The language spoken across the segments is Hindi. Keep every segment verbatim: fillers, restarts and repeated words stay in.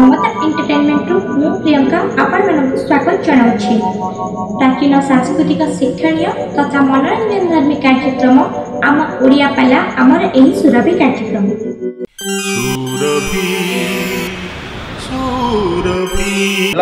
ममता एंटरटेनमेंट रु मु प्रियंका आपण मानक स्वागत जनाउछि। प्राचीन सांस्कृतिक शिक्षणीय तथा मनोरंजन धार्मिक कार्यक्रम आम ओडिया पाला आमर एही सुरभि कार्यक्रम सुरभि सुरभि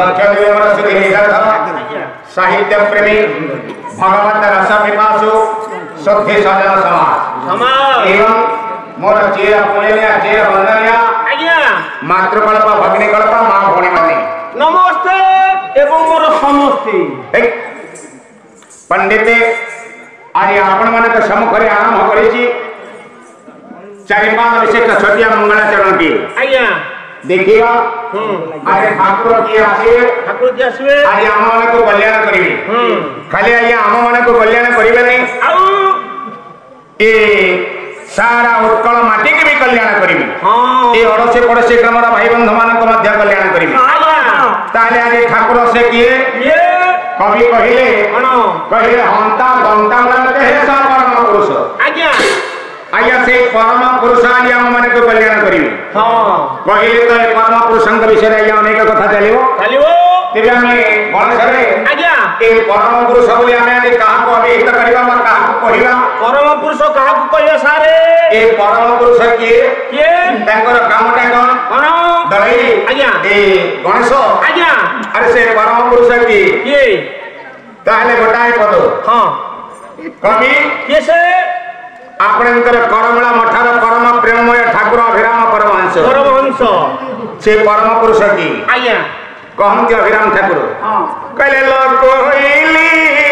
साहित्य प्रेमी भगवत रस पिपासु सभ्य सजन समाज एवं मोर चेर पूजनीय चेर वंदनीय मातृकल्प भगिनीकल्प माँ भौणी माने नमस्ते एवं मोर समस्ते पंडित आज आपण मान सम्मुखें आरंभ करेछि चारि पांच विशेष छटिया मंगलाचरण की आज्ञा देखियो आज ठाकुर की आसे ठाकुर की आसवे आज आम मान को कल्याण करिवे खाली आज्ञा आम मान को कल्याण करिवे नहीं आउ ए सारा उत्कल माटी के भी कल्याण करिवे हां ए अड़से पड़ोसी ग्रामर भाई बंधु मान को मध्य कल्याण करिवे ताले आज ठाकुर से किए ये कवि कहिले कोन कहिले हंता दंता मन हे सा परम पुरुष आज्ञा आज्ञा से परम पुरुष आज आम मान को कल्याण करिवे हां कहिले तो परम पुरुषंक विषय आज्ञा अनेक कथा चलिवो चलिवो तेबे हमें गणेशरे आज्ञा ए परम पुरुष बोली हमें आज कहा को अभिहित करबा म कहा को कहिबा परम पुरुष कहा को कहिया सारे ए परम पुरुष किए के तांकर कामटा कोन कोन दई आज्ञा ए गणेश आज्ञा अरे से परम पुरुष की के ताले गोटाए पद हां कवि के से आपणकर करमला मठार परम प्रेममय ठाकुर अभिराम परमहंस परमहंस से परम पुरुष की आज्ञा कहंती अभिराम ठाकुर हां कहले लोक होइली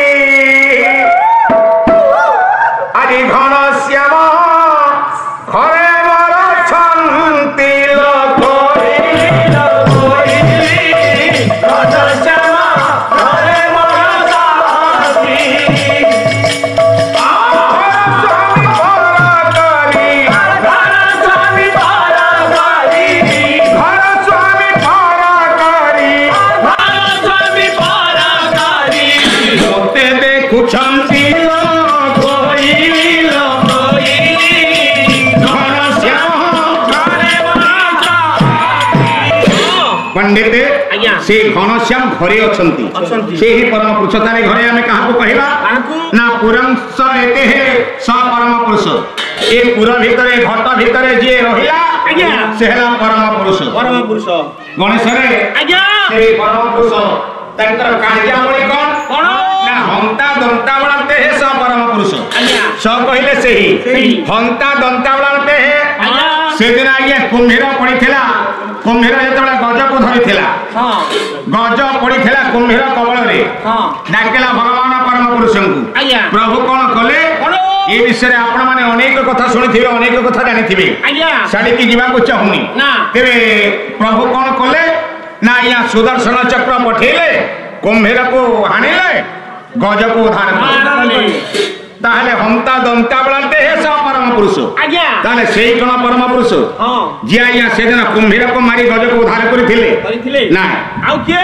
आदि घन श्याम घरे मोर छंती लोक होइली लोक होइली घन श्याम घरे मोर छंती पंडित से घनश्याम घरे अछंती से ही परम पुरुष तारे घरे हमें कहा को कहला ना पुरंस एते है स परम पुरुष ए पुर भीतरे घट भीतरे जे रहिला से हला परम पुरुष परम पुरुष गणेश रे आज्ञा से परम पुरुष तंत्र कार्यावली कोन कोन ना हंता दंता बनाते है स परम पुरुष आज्ञा स कहले से ही हंता दंता बनाते है आज्ञा से दिन आज्ञा कुंभीर पड़ीथिला कुंभीर जेतबेला गज को धरिथिला हां गज पड़ीथिला कुंभीर कबल रे हां डाकेला भगवान परम पुरुषंकु आज्ञा प्रभु कोन कले कोन ए विषय आपण माने अनेक कथा सुनिथिबे अनेक कथा जानिथिबे आज्ञा साडी की जीवा को चाहुनी ना तेरे प्रभु कोन कले ना या सुदर्शन चक्र पठेले कुंभीर को हानिले गज को उद्धार कले ताहले हंता दंता बनाते है स परम पुरुष आज्ञा ताहले सेही कोन परम पुरुष हां जे आया सेदिन कुंभीर को मारी गज को उद्धार करिथिले करिथिले ना आउ के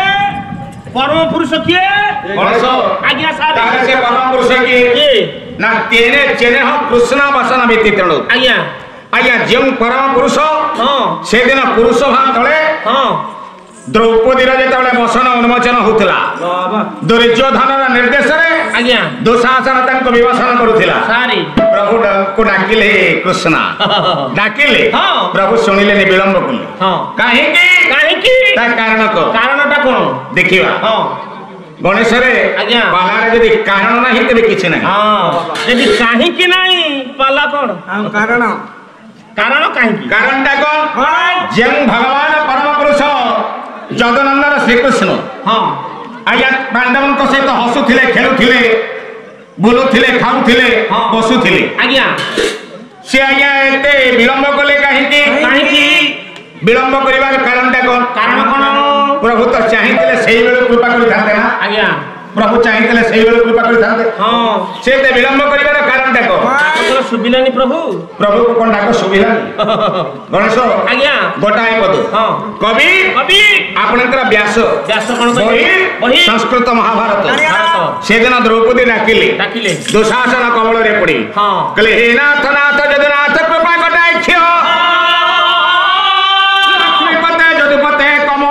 परम पुरुष के गणेश आज्ञा सारे ताहले से परम पुरुष की के ना तेने चेने हो कृष्ण वसन व्यतीतण आज्ञा आज्ञा जेउ परम पुरुष हां सेदिन पुरुष भान तळे हां द्रौपदी जेतबेले वसन उन्मोचन होतला बाबा दुर्योधन निर्देश रे आज्ञा दुशासन तंको विवसन करुथिला सारी प्रभु को डाकिले कृष्ण डाकिले हां प्रभु सुनिले नि विलंब कले हां काहे की काहे की ता कारण को कारणटा कोन देखिबा हां गणेश रे आज्ञा पालारे जदि कारण नाही तबे किछ नाही हां यदि काहे की नाही पाला कोन हां कारण कारण काहे की कारणटा कोन जें भगवान परम पुरुष जगनंदन श्री कृष्ण हां आज्ञा पांडवों सहित हसुथिले खेलुथिले बुलुथिले खाउथिले बसुथिले आज्ञा से आज्ञा एते विलंब कले काहे की काहे की विलंब करिवार कारणटा कोन कारण कोन प्रभु तो चाहिथिले सेही बेले कृपा करि थाते ना आज्ञा प्रभु चाहिथिले सेही बेले कृपा करि थाते हां से ते विलंब करिवार कारणटा कोन तोर सुबिलानी प्रभु प्रभु को कोन डाक सुबिलानी गणेश आज्ञा गोटाए पद हां कवि कवि आपनकर व्यास व्यास कोन बही बही संस्कृत महाभारत भारत सेदिन द्रौपदी डाकिले डाकिले दुशासन कबल रे पड़ी हां कहले हे नाथ नाथ जगन्नाथ कृपा कटाक्ष लक्ष्मीपते जदुपते कम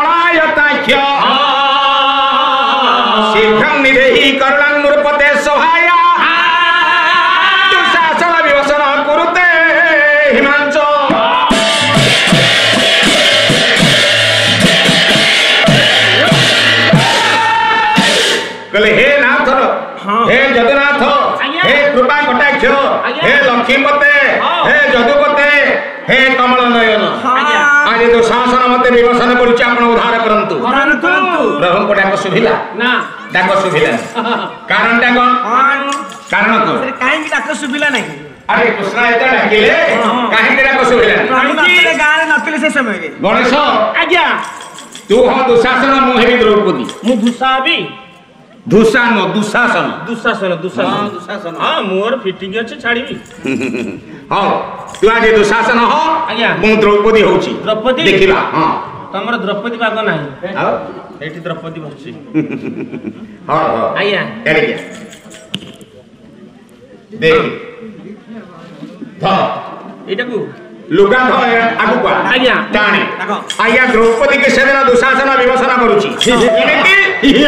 ଯଦୁପତେ हे कमल नयन आज तो शासन मते विवसन करूची आपण उद्धार करंतु प्रभु को डाक सुभिला ना डाक सुभिला कारण डाक कारण को काहे की डाक सुभिला नहीं अरे कृष्ण एता डाकिले काहे की डाक सुभिला नतले गां रे नतले से समय रे गणेश आज्ञा तू हो दुशासन मु हेबी द्रौपदी मु दुसाबी दुशासन दुशासन दुशासन दुशासन दुशासन हां मोर फिटिंग अछि छाड़ीबी हां तू आज दुशासन हो आज्ञा मु द्रौपदी होउची द्रौपदी देखिबा हां तमर द्रौपदी पाग नाही हां एठी द्रौपदी बसची हां हां आज्ञा एरे के देख ध एटा को लुगा ध आगु को आज्ञा टाणी आज्ञा द्रौपदी के सेना दुशासन विवसन करूची एमिति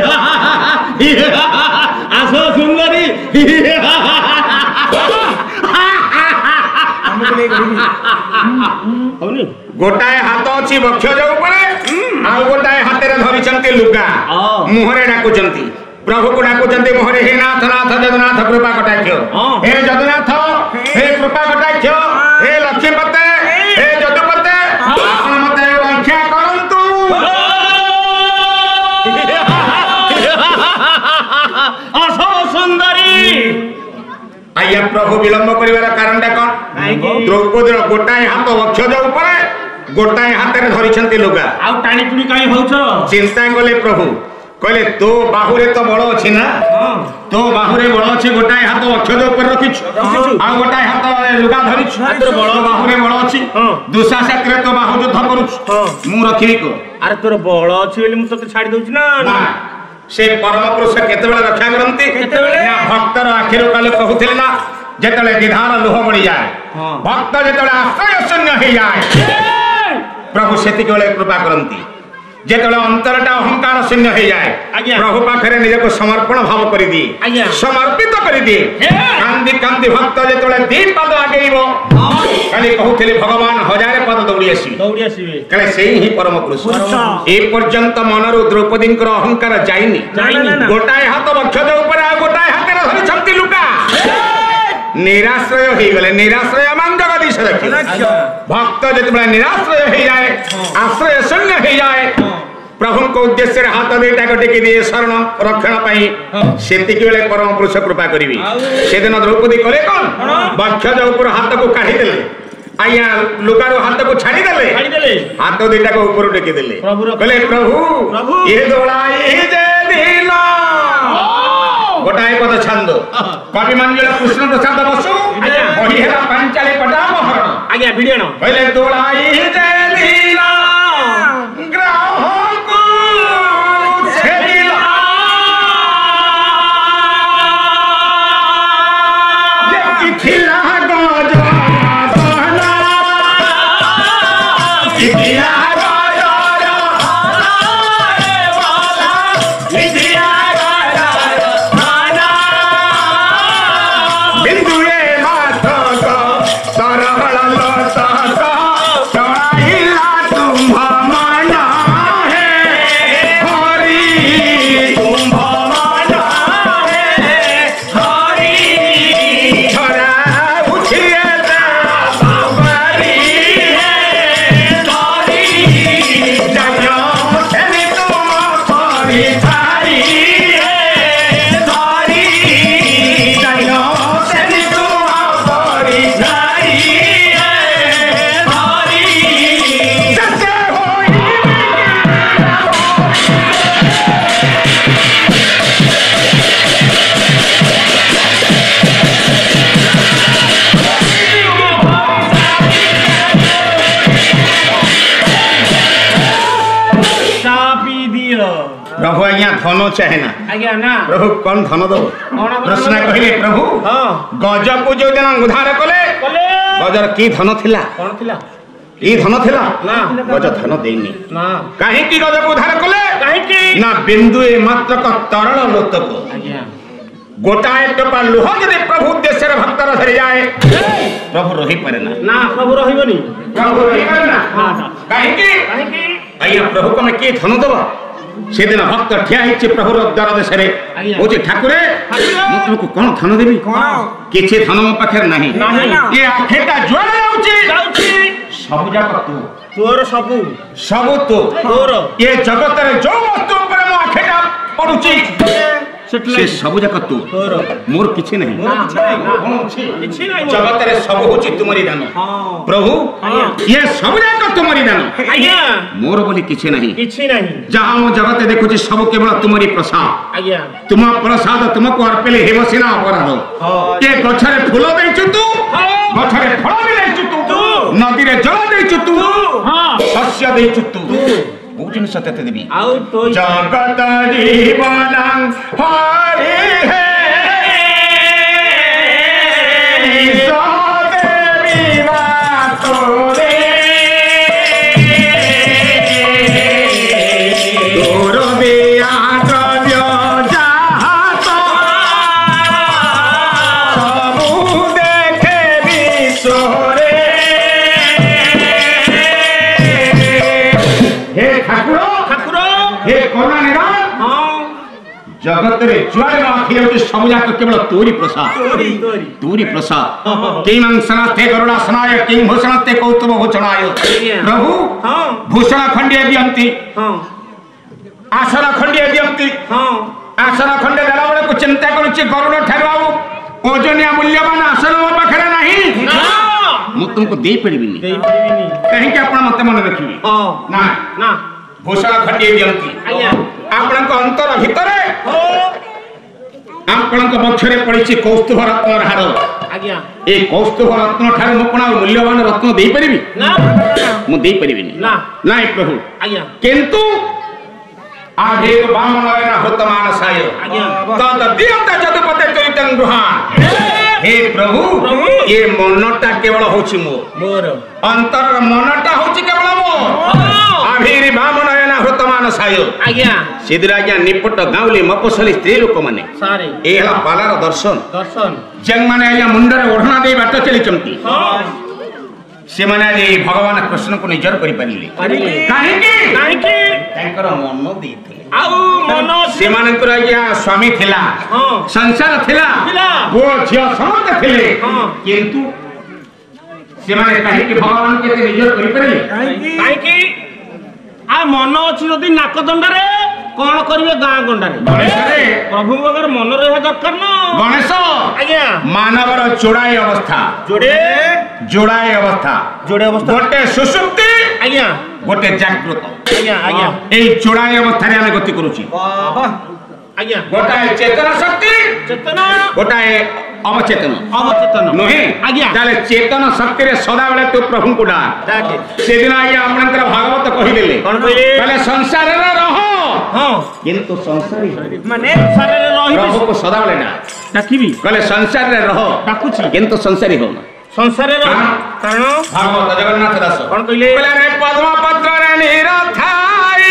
आसो सुंदरी गोटाए हाथ अच्छी वक्ष जो आउ गोटाए हाथ में धरी लुगा मुहरे डाकुचंती प्रभु को डाकुचंती मुहरे हे नाथ नाथ जगन्नाथ कृपा कटाक्ष हे जगन्नाथ हे कृपा कटाक्ष हे लक्ष्मीपते हे जदुपते आपण मते रक्षा करंतु आसो सुंदरी आज्ञा प्रभु विलंब करिवार कारणटा कोन द्रौपदीर गोटाए हाथ वक्ष जो गोटाए हाथ में धरी लुगा आउ टाणी टुणी काई होउछ चिंता कले प्रभु कहले तो बाहुरे तो बड़ अछि ना तो बाहुरे बड़ अछि गोटाए हाथ अक्षर ऊपर रखिछ आ गोटाए हाथ लुगा धरिछ तोर बड़ बाहुरे बड़ अछि दुशासकरे तो बाहु युद्ध करूछ मु रखिबी को अरे तोर बड़ अछि बोली मु तते छाडी दउछ ना से परम पुरुष केतेबेला रक्षा करंती ना भक्तर आखिर काले कहउथिले ना जेतले विधान लोह बड़ी जाए भक्त जेतले आश्रय शून्य हे जाए प्रभु सेति केवल कृपा करंती जेतले अंतरटा अहंकार शून्य हो जाए प्रभु पाखरे निज को समर्पण भाव कर दिए समर्पित कर दिए कांदी कांदी भक्त जेतले दी पद आगेइबो खाली कहउथिले भगवान हजार पद दौड़ी आसी दौड़ी आसीबे कले सेही ही परम पुरुष ए पर्यंत मनरु द्रौपदींकर अहंकार जाइनी गोटाए हाथ वक्ष ऊपर आ गोटाए हाथ रे धरि छंती लुका निराश्रय हो गले निराश्रय मान जगदीश रखी भक्त जितबे निराश्रय हो जाए आश्रय शून्य हो जाए प्रभु को उद्देश्य हाथ देटा टेकी दिए शरण रक्षण पाई सेतिक बेले परम पुरुष कृपा करिवि से दिन द्रौपदी करे कोन वक्ष ऊपर हाथ को काढी देले आया लुगार हाथ को छाड़ी देले छाड़ी देले हाथ देटा को ऊपर टेकी देले कहले प्रभु ये दोलाई जे दिना गोटाए पद छंद कवि मंजुला कृष्ण प्रसाद बसु वही हेला पांचाली पटाम हरण आज्ञा भिडियण पहले दोलाई जे दिना ग्रह को छेदिला ये किथिला गजा सहना किथिला प्रभु आज्ञा धन चाहे ना आज्ञा ना प्रभु कौन धन दो कृष्ण कहले प्रभु गज को जो दिन उद्धार कले गजर की धन थिला कौन थिला ई धन थिला ना गज धन देनी ना काहे की गज को उद्धार कले काहे की ना बिंदु ए मात्र का तरल लोतक आज्ञा गोटाए टपा लोह यदि प्रभु उद्देश्य भक्तर धरि जाए प्रभु रही पारे ना ना प्रभु रहिबनी प्रभु रही पारे ना हां काहे की काहे की आज्ञा प्रभु को मैं के धन दबा सेदिन भक्त ठिया हिचे प्रभुर द्वार देशरे आज्ञा। ओजे ठाकुरे ठाकुर। मु तुमको कोन धन देबी किछि धन मो पाखर नाही नाही। ये आखेटा जुआड़े जाउची जाउची सब जाक तू तोर सबु सब तू तोर ये जगत रे जो वस्तु पर मो आखेटा पडुची सेटले से सब जाक तू तोर मोर किछि नाही मोर किछि नाही कोन अछि किछि नाही जगत रे सब होची तुमरी दान हां प्रभु आज्ञा। ये सब जाक तुमरी दान आज्ञा मोर बोली किछि नाही किछि नाही जहाँ मो जगत देखुची सब केवल तुमरी प्रसाद आज्ञा तुम प्रसाद तुमको अर्पेले हेम सिना अपराध ये गछरे फूल देइछु तू गछरे फल भी देइछु तू नदी रे जल देइछु तू हां शस्य देइछु तू बहुत जिनिस सत्य देबी आउ तो जगत जीवन हरि हे देवी मातोरे तोर बिया द्रव्य जात सबु देखे विश्वरे हे ठाकुर ठाकुर हे करुणा निधान हां जगत रे जुआरे आखि जाउची सब जाक केवल तोरी प्रसाद तोरी तोरी तोरी प्रसाद किं मंसनस्ते गरुड़ासनाय किं भूषणस्ते कौस्तुभ भूषणाय प्रभु हां भूषण खंडिये दियंती हां आसन खंडिये दियंती हां आसन खंडे देला बेले को चिंता करूची गरुड़ ठारू बाबू ओजनिया मूल्यवान आसन मो पाखरे नाही ना मु तुमको दे परिबिनी देई परिबिनी कहीं के आपण मते मन रखिबी हां ना ना भूषण खंडिये दियंती आज्ञा आपणक अंतर भितरे हो आपणक बक्षरे पड़िछि कौस्तुभ रत्न हार आज्ञा ए कौस्तुभ रत्न ठारू मु कोन मूल्यवान रत्न दे परिबी ना मु दे परिबिनी ना नाही प्रभु आज्ञा किंतु आधे बामनयन होतमान साय आज्ञा तद दियंत जगपते चरितं गृहान हे प्रभु प्रभु ये मनटा केवल होछि मो मोर अंतर मनटा होछि केवल मो आभिरी बामनयन होतमान साय आज्ञा सिद्रा आज्ञा निपट गाउली मपसली स्त्री लोक माने सारे ए हला पालार दर्शन दर्शन जें माने आज्ञा मुंडरे ओढ़ना दे बाट चली चमती हां से माने आज भगवान कृष्ण को निजर करि परिले परिले काहे की काहे की तांकर मन देइथिले आउ मन से मानकर आज्ञा स्वामी थिला हां संसार थिला थिला। वो झियो समस्त थिले हाँ। किंतु से माने काहे कि भगवान के निजर करि परिले काहे की आ मन अछि जदी नाक दंडरे कोन करिवे गां गंडारे गणेश रे प्रभु बगर मन रहे दरकार न गणेश आज्ञा मानवर जोड़ाई अवस्था जोड़े जोड़ाई अवस्था जोड़े अवस्था गोटे सुसुप्ति आज्ञा गोटे जागृत आज्ञा आज्ञा ए जोड़ाई अवस्था रे आमे गति करूची बाबा आज्ञा गोटाए चेतन शक्ति चेतना गोटाए अवचेतन अवचेतन नहे आज्ञा ताले चेतन शक्ति रे सदा बेले तू प्रभु को डाक डाके से दिन आज्ञा आपनकर भागवत कहिलेले कोन कइले कहले संसार रे रहो हां किंतु संसारी माने सारे रे रही प्रभु को सदा बेले डाक डाकिबी कहले संसार रे रहो डाकुची किंतु संसारी हो ना संसार रे हाँ। कारण भागवत जगन्नाथ दास कोन कइले कहले रे पद्म पत्र रे निरथाई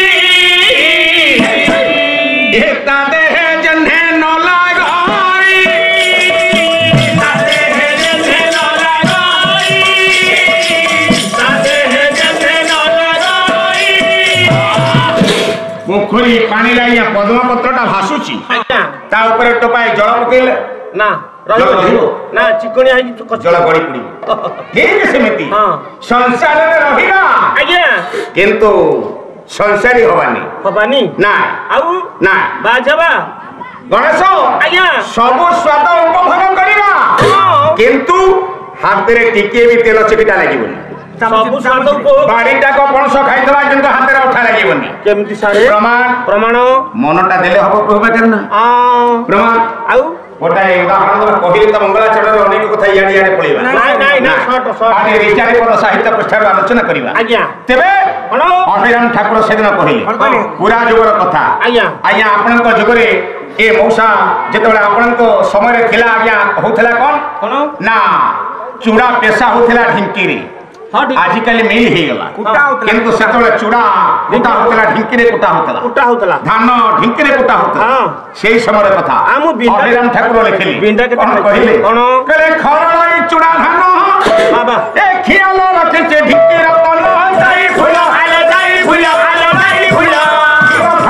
एकता देह जन्हे न लगाई साथे है जन्हे न लगाई साथे है जन्हे न लगाई पोखरी पानी लागिया पद्म पत्रटा भासुची आज्ञा ता ऊपर टोपाए जल पकेले ना जल रही रहिबो ना चिकणी आइ जल गड़ी पड़ी ठीक सेमिति हां संसार रे रहिबा आज्ञा किंतु संसारी होवानी हबानी ना आउ ना बाजबा गणेश आज्ञा सब स्वाद उपभोग करिबा हां किंतु हाथ रे टिके भी तेल चिपिटा लागिबनी सब स्वाद उपभोग बाड़ीटा को पणस खाइतबा किंतु हाथ रे उठा लागिबनी केमति सारे प्रमाण प्रमाण मनटा देले हबो प्रभु करना आ प्रमाण आउ गोटाए उदाहरण दबा कहिले त मंगलाचरण अनेक कथा याडी याडी पळिबा नाइ नाइ ना शॉर्ट शॉर्ट आगे विचारे पद साहित्य पृष्ठार आलोचना करिबा आज्ञा तेबे कोन अभिराम ठाकुर सेदिन कहिले पूरा जुगर कथा आज्ञा आज्ञा आपनक जुगरे ए मौसा जेतबेले आपनक समय रे थिला आज्ञा होथला कोन कोन ना चूड़ा पेशा होथला ढिंकी रे हां ठीक आजिकल मिल हे गला किंतु सेतबेले चूड़ा कुटा होथला ढिंकी रे कुटा होथला उटा होतला धान ढिंकी रे कुटा होथला हां सेई समय रे कथा आ मु बिंदा अभिराम ठाकुर लिखिली बिंदा के कोन कहिले कोन कहले खरलाई चूड़ा धान बाबा ए खियाल रखे से ढिंकी रतन जाई फुला आले जाई फुला आले जाई फुला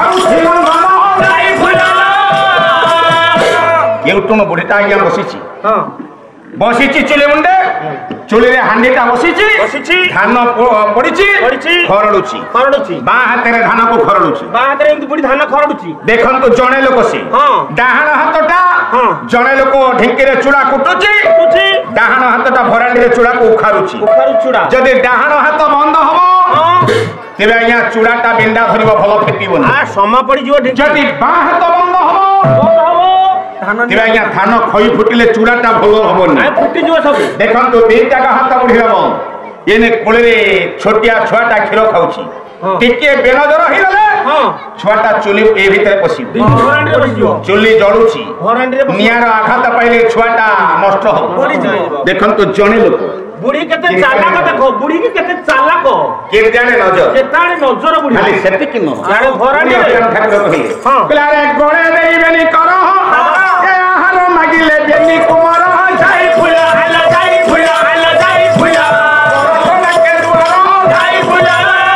ହେଉଟୁଣ ବୁଢ଼ୀଟା ଆଜ୍ଞା ବସିଛି ହଁ ବସିଛି ଚୁଲି ମୁଣ୍ଡେ ଚୁଲିରେ ହାଣ୍ଡିଟା ବସିଛି ବସିଛି ଧାନ ପଡିଛି ପଡିଛି ଖରଡୁଛି ଖରଡୁଛି ବାଁ ହାତରେ ଧାନକୁ ଖରଡୁଛି ବାଁ ହାତରେ ଏମିତି ବୁଢ଼ୀ ଧାନ ଖରଡୁଛି ଦେଖନ୍ତୁ ଜଣେ ଲୋକ ସେ ହଁ ଡାହାଣ ହାତଟା ହଁ ଜଣେ ଲୋକ ଢିଙ୍କିରେ ଚୁଡ଼ା କୁଟୁଛି କୁଟୁଛି ଡାହାଣ ହାତଟା ଭରାଣ୍ଡିରେ ଚୁଡ଼ାକୁ ଉଖାରୁଛି ଉଖାରୁ ଚୁଡ଼ା ଯଦି ଡାହାଣ ହାତ ବନ୍ଦ ହବ ତେବେ ଆଜ୍ଞା ଚୁଡ଼ାଟା ବିଣ୍ଡା ଧରିବ ଭଲ ଫିଟିବନି ଆ ସମା ପଡିଯିବ ଯଦି ବାଁ ହାତ ବନ୍ଦ ହବ ବନ୍ଦ ହବ ତେବେ ଆଜ୍ଞା ଧାନ ଖଇ ଫୁଟିଲେ ଚୁଡ଼ାଟା ଭଲ ହବନି ଫୁଟିଯିବ ସବୁ ଦେଖନ୍ତୁ ଦିଟା ହାତ ବୁଢୀ ହବ ଏନେ କୋଳରେ ଛୋଟିଆ ଛୁଆଟା କ୍ଷୀର ଖାଉଛି ଟିକେ ବେଳ ଜର ହେଇଗଲେ ଛୁଆଟା ଚୁଲି ଏ ଭିତରେ ପଶିବ ଚୁଲି ଜଳୁଛି ନିଆଁର ଆଘାତ ପାଇଲେ ଛୁଆଟା ନଷ୍ଟ ହବ ଦେଖନ୍ତୁ ଜଣେ ଲୋକ ବୁଢୀ କେତେ ଚାଲାକ ଦେଖ ବୁଢୀ କି କେତେ ଚାଲାକ କେତେ ଆଡେ ନଜର କେତେ ଆଡେ ନଜର ବୁଢୀ ଖାଲି ସେତିକି ନୁହଁ ଆଡେ ଭରାଣ୍ଡିରେ ଠାକୁର କହିଲେ କହିଲେ ଆରେ ଗଳେ ଦେଇବେନି କର ଏ ଆହାର ମାଗିଲେ ବେନି କୁମାର ଯାଇ ଫୁଲା ହେଲା ଯାଇ ଫୁଲା ହେଲା ଯାଇ ଫୁଲା କେ ଦୁଆର ଯାଇ ଫୁଲା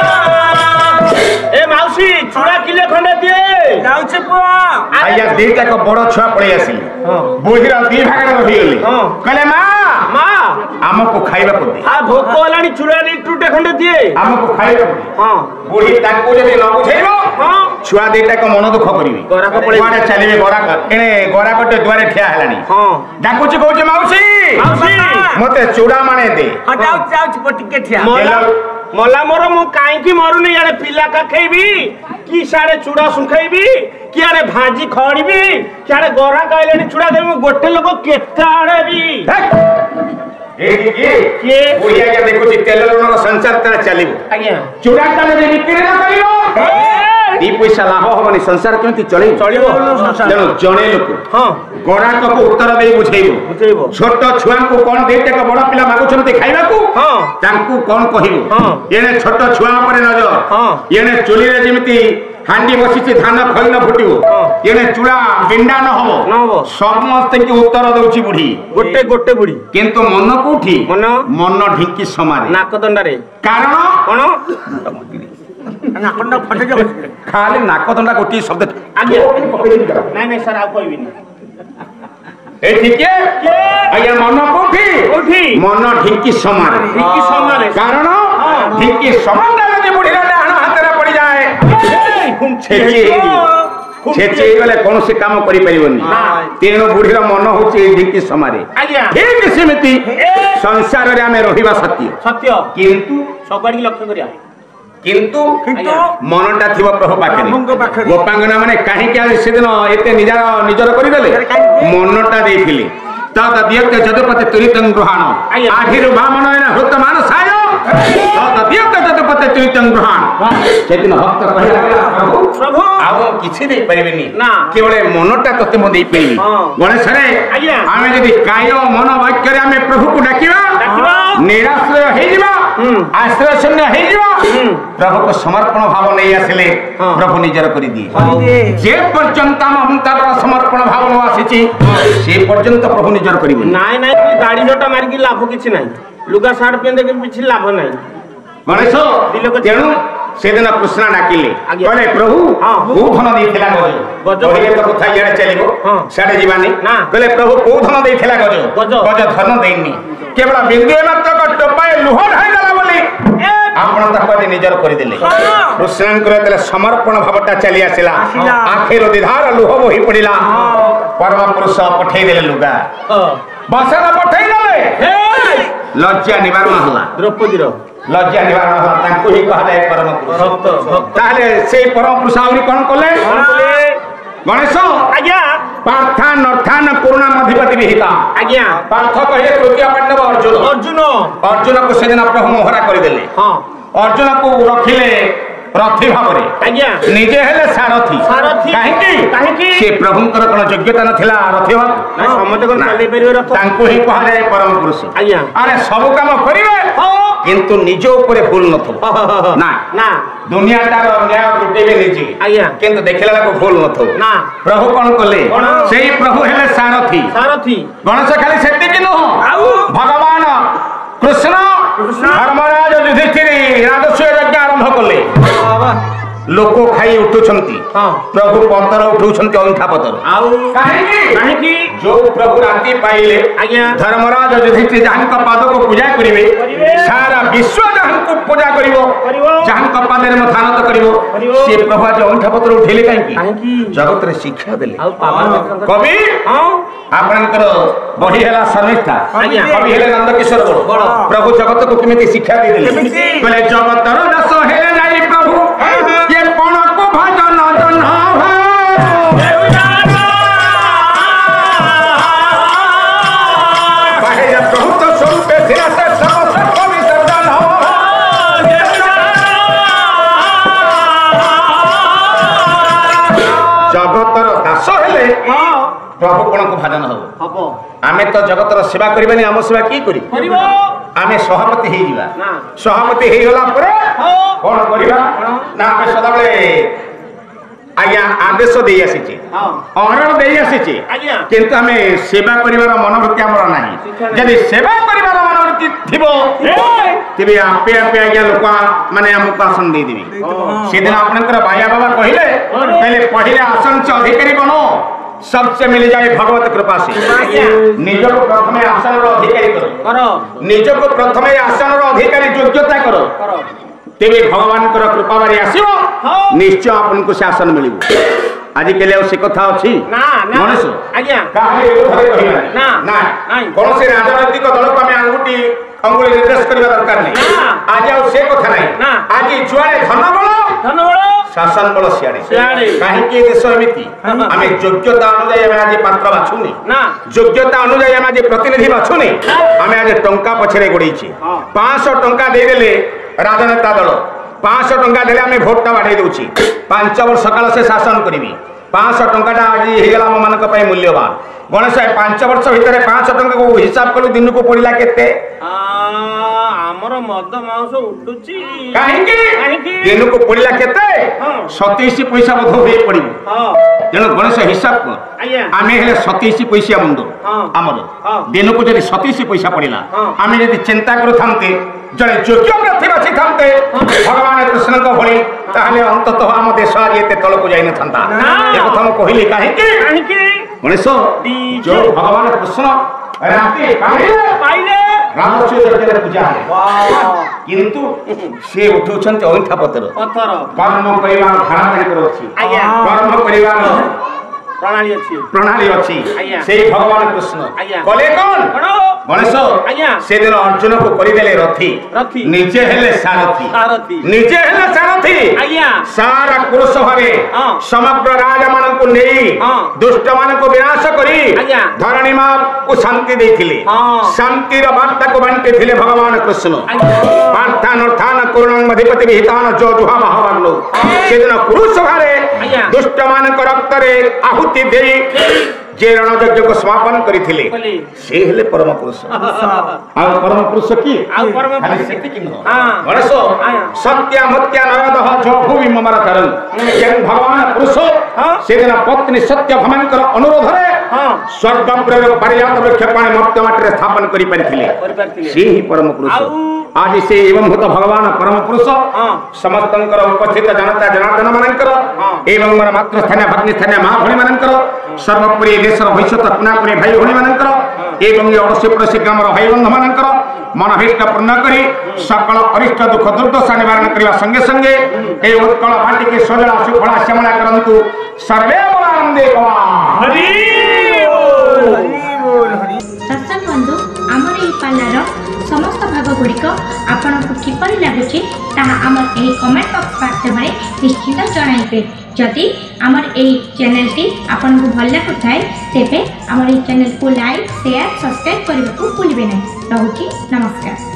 ଏ ମାଉସୀ ଚୁଡ଼ା କିଲେ ଖଣ୍ଡେ ଦିଏ ଯାଉଛି ପୁଅ ଆଜ୍ଞା ଦିଟାକ ବଡ ଛୁଆ ପଳେଇ ଆସିଲେ ବୁଢୀର ଦି ଭାଗରେ ରହିଗଲେ କହିଲେ ମା ମା ଆମକୁ ଖାଇବାକୁ ଦେ ଭୋକ ହେଲାଣି ଚୁଡ଼ା ଲିଟୁଟେ ଖଣ୍ଡେ ଦିଏ ଆମକୁ ଖାଇବାକୁ ଦେ ହଁ ବୁଢୀ ତାଙ୍କୁ ଯଦି ନ ବୁଝେଇବ ଛୁଆ ଦିଟାକ ମନ ଦୁଃଖ କରିବେ କୁଆଡେ ଚାଲିବେ ଗରାକ ଏଣେ ଗରାକଟେ ଦୁଆରେ ଠିଆ ହେଲାଣି ଡାକୁଛି କହୁଛି ମାଉସୀ ମତେ ଚୁଡ଼ା ମାଣେ ଦେ ଟିକେ ଠିଆ ମଲା ମୋର ମୁଁ କାହିଁକି ମରୁନି ଇଆଡେ ପିଲା କାଖେଇବି କି ସାଡେ ଚୁଡ଼ା ଶୁଖେଇବି କି ଆଡେ ଭାଜି ଖଡିବି କି ଆଡେ ଗରା କହିଲେଣି ଚୁଡ଼ା ଦେବି ମୁଁ ଗୋଟେ ଲୋକ କେତେ ଆଡେ ବି ଦେଖୁଛି ତେଲ ଲୁଣର ସଂସାର ତାର ଚାଲିବ ଆଜ୍ଞା ଚୁଡ଼ା ତାହେଲେ ବିକ୍ରି ନ କରିବ ଦି ପଇସା ଲାଭ ହବନି ସଂସାର କେମିତି ଚଳିବ ଚଳିବ ତେଣୁ ଜଣେ ଲୋକ ଗରାକକୁ ଉତ୍ତର ଦେଇ ବୁଝେଇବ ବୁଝେଇବ ଛୋଟ ଛୁଆଙ୍କୁ କଣ ଦିଟାକ ବଡ ପିଲା ମାଗୁଛନ୍ତି ଖାଇବାକୁ ତାଙ୍କୁ କଣ କହିବ ଏଣେ ଛୋଟ ଛୁଆ ଉପରେ ନଜର ଏଣେ ଚୁଲିରେ ଯେମିତି ହାଣ୍ଡି ବସିଛି ଧାନ ଖଇ ନ ଫୁଟିବ ଏଣେ ଚୁଡ଼ା ବିଣ୍ଡା ନ ହବ ସମସ୍ତେ ଉତ୍ତର ଦଉଛି ବୁଢୀ ଗୋଟେ ଗୋଟେ ବୁଢୀ କିନ୍ତୁ ମନ କୋଉଠି ମନ ମନ ଢିଙ୍କି ସମାରେ ନାକ ଦଣ୍ଡାରେ କାରଣ କଣ ଖାଲି ନାକ ଦଣ୍ଡା ଗୋଟିଏ ଶବ୍ଦ ଆଜ୍ଞା ନାଇଁ ନାଇଁ ସାର୍ ଆଉ କହିବିନି ଆଜ୍ଞା ମନ କୋଉଠି କୋଉଠି ମନ ଢିଙ୍କି ସମାରେ ଢିଙ୍କି ସମାରେ କାରଣ ଢିଙ୍କି ସମାନ ଯଦି ବୁଢୀର ଡାହାଣ ହାତରେ ପଡିଯାଏ ଛେଚି ହେଇଗଲେ କୌଣସି କାମ କରିପାରିବନି ତେଣୁ ବୁଢୀର ମନ ହଉଛି ଢିଙ୍କି ସମାରେ ଠିକ ସେମିତି ସଂସାରରେ ଆମେ ରହିବା ସତ୍ୟ ସତ୍ୟ କିନ୍ତୁ ସବୁଆଡିକି ଲକ୍ଷ୍ୟ କରିବା କିନ୍ତୁ ମନଟା ଥିବ ପ୍ରଭୁ ପାଖରେ ଗୋପାଙ୍ଗନା ମାନେ କାହିଁକି ସେଦିନ ଏତେ ନିଜର ନିଜର କରିଦେଲେ ମନଟା ଦେଇଥିଲେ ତତ ଦିୟତ ଯଦୁପତି ତୁରିତଂ ଗୃହାଣ ଆଖିରୁ ବାମନ ଏନା ହୃତମାନ ସାୟ ତତ ଦିୟତ ଯଦୁପତି ତୁରିତଂ ଗୃହାଣ ସେଦିନ ଭକ୍ତ କହିଲା ପ୍ରଭୁ ଆଉ କିଛି ଦେଇ ପାରିବେନି ନା କେବଳ ମନଟା ତତେ ମୁଁ ଦେଇ ପାରିବି ଗଣେଶରେ ଆମେ ଯଦି କାୟ ମନ ବାକ୍ୟରେ ଆମେ ପ୍ରଭୁକୁ ଡାକିବା ନିରାଶ୍ରୟ ହେଇଯିବା ଆଶ୍ରୟ ଶୂନ୍ୟ ହେଇଯିବା ପ୍ରଭୁକୁ ସମର୍ପଣ ଭାବ ନେଇ ଆସିଲେ ପ୍ରଭୁ ନିଜର କରିଦିଏ ଯେ ପର୍ଯ୍ୟନ୍ତ ଆମ ଅନ୍ତରର ସମର୍ପଣ ଭାବ ନ ଆସିଛି ସେ ପର୍ଯ୍ୟନ୍ତ ପ୍ରଭୁ ନିଜର କରିବେ ନାଇଁ ନାଇଁ ଗାଡି ଜଟା ମାରିକି ଲାଭ କିଛି ନାହିଁ ଲୁଗା ସାର୍ଟ ପିନ୍ଧି କିଛି ଲାଭ ନାହିଁ ଗଣେଶ ତେଣୁ ସେଦିନ କୃଷ୍ଣ ଡାକିଲେ କହିଲେ ପ୍ରଭୁ କୋଉ ଧନ ଦେଇଥିଲା ଗଜ କହିଲେ ତ କଥା ଇଆଡେ ଚାଲିବ ସିଆଡେ ଯିବାନି କହିଲେ ପ୍ରଭୁ କୋଉ ଧନ ଦେଇଥିଲା ଗଜ ଗଜ ଧନ ଦେଇନି କେବଳ ବିନ୍ଦୁଏ ମାତ୍ର ଟୋପାଏ ଲୁହ ଢାଳିଦେଲା ବୋଲି ଆପଣ ତାକୁ ଆଜି ନିଜର କରିଦେଲେ କୃଷ୍ଣଙ୍କର ଯେତେବେଳେ ସମର୍ପଣ ଭାବଟା ଚାଲି ଆସିଲା ଆଖିରୁ ଦିଧାର ଲୁହ ବୋହି ପଡିଲା ପରମ ପୁରୁଷ ପଠେଇଦେଲେ ଲୁଗା ବସନ ପଠେଇଦେଲେ ଲଜ୍ଜା ନିବାରଣ ହେଲା ଦ୍ରୌପଦୀର ଲଜ୍ଜା ନିବାରଣ ହେଲା ତାଙ୍କୁ ହିଁ କୁହାଯାଏ ପରମ ପୁରୁଷ ତାହେଲେ ସେଇ ପରମ ପୁରୁଷ ଆହୁରି କଣ କଲେ ଗଣେଶ ଆଜ୍ଞା ପାର୍ଥାନ ଅର୍ଥାନ କରୁଣା ଅଧିପତି ବିହିତା ଆଜ୍ଞା ପାର୍ଥ କହିଲେ ତୃତୀୟ ପାଣ୍ଡବ ଅର୍ଜୁନ ଅର୍ଜୁନ ଅର୍ଜୁନକୁ ସେଦିନ ପ୍ରଭୁ ମୋହରା କରିଦେଲେ ହଁ ଅର୍ଜୁନକୁ ରଖିଲେ ରଥୀ ଭାବରେ ଆଜ୍ଞା ନିଜେ ହେଲେ ସାରଥୀ ସାରଥୀ କାହିଁକି କାହିଁକି ସେ ପ୍ରଭୁଙ୍କର କଣ ଯୋଗ୍ୟତା ନଥିଲା ରଥୀ ହବା ସମସ୍ତେ କଣ ଚାଲି ପାରିବେ ରଥ ତାଙ୍କୁ ହିଁ କୁହାଯାଏ ପରମ ପୁରୁଷ ଆଜ୍ଞା ଆରେ ସବୁ କାମ କରିବେ କିନ୍ତୁ ନିଜ ଉପରେ ଭୁଲ ନଥିବ ନା ନା ଦୁନିଆଟାର ନ୍ୟାୟ ତୁଟେଇବେ ନିଜେ ଆଜ୍ଞା କିନ୍ତୁ ଦେଖିଲା ବେଳକୁ ଭୁଲ ନଥିବ ନା ପ୍ରଭୁ କଣ କଲେ ସେଇ ପ୍ରଭୁ ହେଲେ ସାରଥୀ ସାରଥୀ ଗଣେଶ ଖାଲି ସେତିକି ନୁହଁ ଭଗବାନ କୃଷ୍ଣ ଧର୍ମରାଜ ଯୁଧିଷ୍ଠିର ରାଜସ୍ୱ ଯଜ୍ଞ ଆରମ୍ଭ କଲେ लोक खाई उठुछंती प्रभु पतर उठुछंती अंगठा पतर आउ काहेकि काहेकि जो प्रभु राति पाइले आज्ञा धर्मराज युधिष्ठिर जहां का पाद को पूजा करिवे सारा विश्व जहां को पूजा करिवो जहां का पाद रे मथानत करिवो से प्रभु आज अंगठा पतर उठेले काहेकि जगत रे शिक्षा देले कवि हां आपनकर बही हला शर्मिष्ठा कवि हेले नंद किशोर बड़ प्रभु जगत को केमिति शिक्षा दे देले कहले जगत रो दस हेले नाही प्रभु ये कोन को भजन जन हो बाहे जब प्रभु तो स्वरूप सिरा से सब सब विसर्जन हो जगत रो दास हेले प्रभु कोन को भजन हो हबो आमे तो जगत रो सेवा करबानी हम सेवा की करी करबो आमे सभापति हे जीवा ना सभापति हे होला परे कोन करबा ना आमे सदा बेले आज्ञा आदेश दे आसीची हां ऑर्डर दे आसीची आज्ञा किंतु हमें सेवा करिवार मनोवृत्ति हमर नाही यदि सेवा करिवार मनोवृत्ति थिबो तेबे आपे आपे आज्ञा लोक माने हमको आसन दे देबी सेदिन आपनकर भाया बाबा कहिले पहले पहिले आसन से अधिकारी बनो सबसे मिल जाए भगवत कृपा से निज को प्रथम आसन रो अधिकारी करो करो निज को प्रथम आसन रो अधिकारी योग्यता करो करो तेबे भगवान कर कृपा बारी आसीबो निश्चय आपन को शासन मिलिबो आज के लिए से कथा अछि ना ना मनुष्य आज्ञा काहे घरे कहिबा ना ना नाही कोन से राजनीतिक दल को हमें अंगुठी अंगुली निर्देश करबा दरकार नहीं आज आ से कथा नहीं ना आज जुआले धन बल धन बल शासन बल सियाडे सियाडे काहे के देश एमिति हमें योग्यता अनुसार हमें आज पात्र बाछुनी ना योग्यता अनुसार हमें आज प्रतिनिधि बाछुनी हमें आज टंका पछरे गडी छी पाँच सौ टंका दे देले राजनेता दल पाँच सौ टंका देले हमें भोटटा बाढे दउची पाँच वर्ष काल से शासन करिवि पाँच सौ टंकाटा आज हेगला म मानक पय मूल्यवान गणेश पाँच वर्ष भितर पाँच सौ टंका को हिसाब कलु दिन को पड़िला केते हमर मद मांस उठुची काहेकि काहेकि दिन को पड़िला केते सत्ताईस पैसा बध होई पड़िबो हां जण गणेश हिसाब कर आज्ञा आमे हेले सत्ताईस पैसा मुंड हमर दिन को जदी सत्ताईस पैसा पड़िला आमे जदी चिंता करू थांते जणे योग्य प्रार्थी बाछि थांते भगवान कृष्ण को भली ताहले अंततः हम देश आज एते तल को जाई न थांता ए कथा हम कहिली काहेकि काहेकि गणेश जो भगवान कृष्ण राते पाइले पाइले रामचंद्र जगत पूजा है किंतु से उठुछन अंगठा पतर पत्थर कर्म करिवा धारणा करो छी आज्ञा कर्म करिवा प्रणाली अछि प्रणाली अछि से भगवान कृष्ण कले कोन गणेश आज्ञा से दिन अर्जुन को करि देले रथी रथी नीचे हेले सारथी सारथी नीचे हेले सारथी आज्ञा सारा पुरुष भरे समग्र राजा मान को नेई दुष्ट मान को विनाश करी धरणी मां को शांति देथिले शांति र वार्ता को बांटे थिले भगवान कृष्ण पार्थान अर्थान करुणां मधिपति विहितान जो जुहा महावन्नो से दिन पुरुष भरे दुष्ट मान को रक्त रे आहुति देई जे रणयज्ञ को समापन करिथिले से हेले परम पुरुष आ परम पुरुष की आ परम पुरुष शक्ति कि हां गणेश सत्य मत्य नरदह जो भूमि ममर करन जे भगवान पुरुष से दिन पत्नी सत्य भमन कर अनुरोध रे हां स्वर्ग प्रेरक पर्याप्त वृक्ष पानी मर्त्य माटी स्थापन करि परिथिले से ही परम पुरुष आज से एवं होता भगवान परम पुरुष समस्तंकर उपस्थित जनता जनार्दन मानकर एवं मोर मातृस्थानीय भग्निस्थानीय मां भणी मानकर सर्वप्रिय देशर भविष्य पुनापुरी भाई भणी मानकर एवं अड़ोसी पड़ोसी ग्रामर भाई बंधु मानकर मनभीष्ट पूर्ण करी सकल अरिष्ट दुख दुर्दशा निवारण करने संगे संगे ए उत्कल भाटी के सजला सुफला श्यामला करंतु सर्वे आनंदे हरि बोल हरि सत्संग बंधु आमर एही पाल्लार समस्त भाग गुड़िक आपण को किपरि लागुछि ताहा आमर एही कमेंट बॉक्स माध्यम निश्चित जणाइबे जदि आमर एही चैनल टी आपण को भल लागुथाय तेबे आमर एही चैनल को लाइक शेयर सब्सक्राइब करबा को भूलिबे नै। रहुछि नमस्कार।